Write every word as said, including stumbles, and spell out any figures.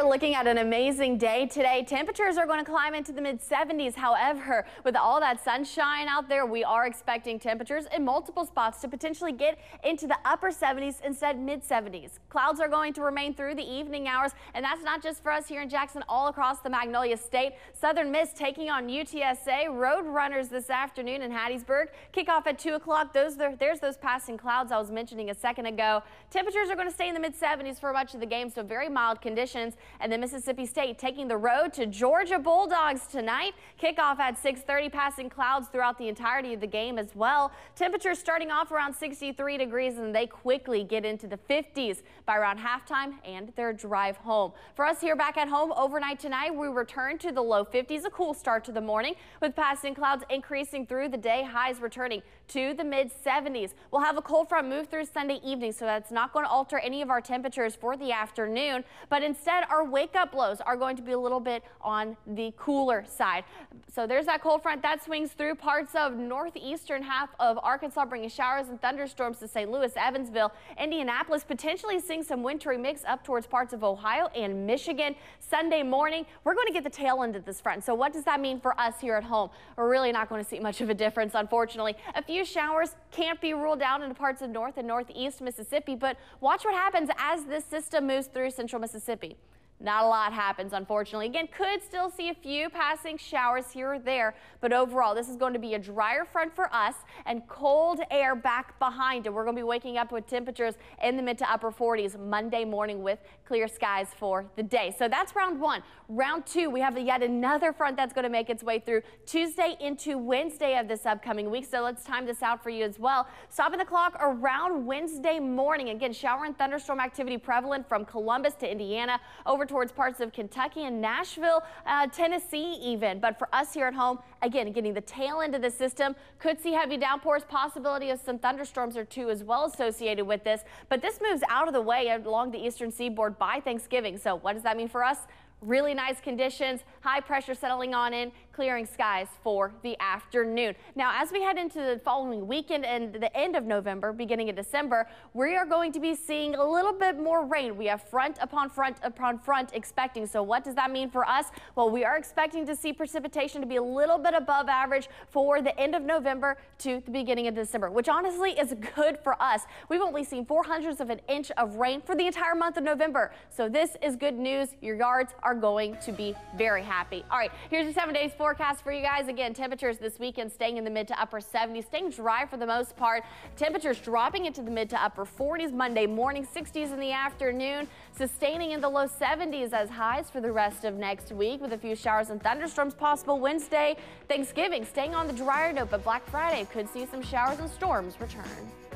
looking at an amazing day today. Temperatures are going to climb into the mid seventies. However, with all that sunshine out there, we are expecting temperatures in multiple spots to potentially get into the upper seventies instead mid seventies. Clouds are going to remain through the evening hours, and that's not just for us here in Jackson, all across the Magnolia State. Southern Miss taking on U T S A. Road Runners this afternoon in Hattiesburg. Kickoff at two o'clock. Those There's those passing clouds I was mentioning a second ago. Temperatures are going to stay in the mid seventies for much of the game, so very mild conditions. And then Mississippi State taking the road to Georgia Bulldogs tonight. Kickoff at six thirty, passing clouds throughout the entirety of the game as well. Temperatures starting off around sixty-three degrees, and they quickly get into the fifties by around halftime and their drive home. For us here back at home overnight tonight, we return to the low fifties, a cool start to the morning with passing clouds increasing through the day, highs returning to the mid seventies. We'll have a cold front move through Sunday evening, so that's not going to alter any of our temperatures for the afternoon, but instead our wake up lows are going to be a little bit on the cooler side. So there's that cold front that swings through parts of northeastern half of Arkansas, bringing showers and thunderstorms to Saint Louis, Evansville, Indianapolis, potentially seeing some wintry mix up towards parts of Ohio and Michigan. Sunday morning, we're going to get the tail end of this front. So what does that mean for us here at home? We're really not going to see much of a difference, unfortunately. A few showers can't be ruled out into parts of north and northeast Mississippi, but watch what happens as this system moves through central Mississippi. Not a lot happens, unfortunately. Again, could still see a few passing showers here or there, but overall, this is going to be a drier front for us and cold air back behind it. We're going to be waking up with temperatures in the mid to upper forties Monday morning with clear skies for the day. So that's round one. Round two, we have yet another front that's going to make its way through Tuesday into Wednesday of this upcoming week. So let's time this out for you as well. Stopping the clock around Wednesday morning. Again, shower and thunderstorm activity prevalent from Columbus to Indiana over towards parts of Kentucky and Nashville, uh, Tennessee even. But for us here at home, again, getting the tail end of the system, could see heavy downpours, possibility of some thunderstorms or two as well associated with this. But this moves out of the way along the eastern seaboard by Thanksgiving. So what does that mean for us? Really nice conditions, high pressure settling on in, clearing skies for the afternoon. Now, as we head into the following weekend and the end of November, beginning of December, we are going to be seeing a little bit more rain. We have front upon front upon front expecting. So what does that mean for us? Well, we are expecting to see precipitation to be a little bit above average for the end of November to the beginning of December, which honestly is good for us. We've only seen four hundredths of an inch of rain for the entire month of November. So this is good news. Your yards are going to be very happy. All right, here's your seven days forecast for you guys. Again, temperatures this weekend staying in the mid to upper seventies, staying dry for the most part. Temperatures dropping into the mid to upper forties Monday morning, sixties in the afternoon, sustaining in the low seventies as highs for the rest of next week with a few showers and thunderstorms possible Wednesday. Thanksgiving staying on the drier note, but Black Friday could see some showers and storms return.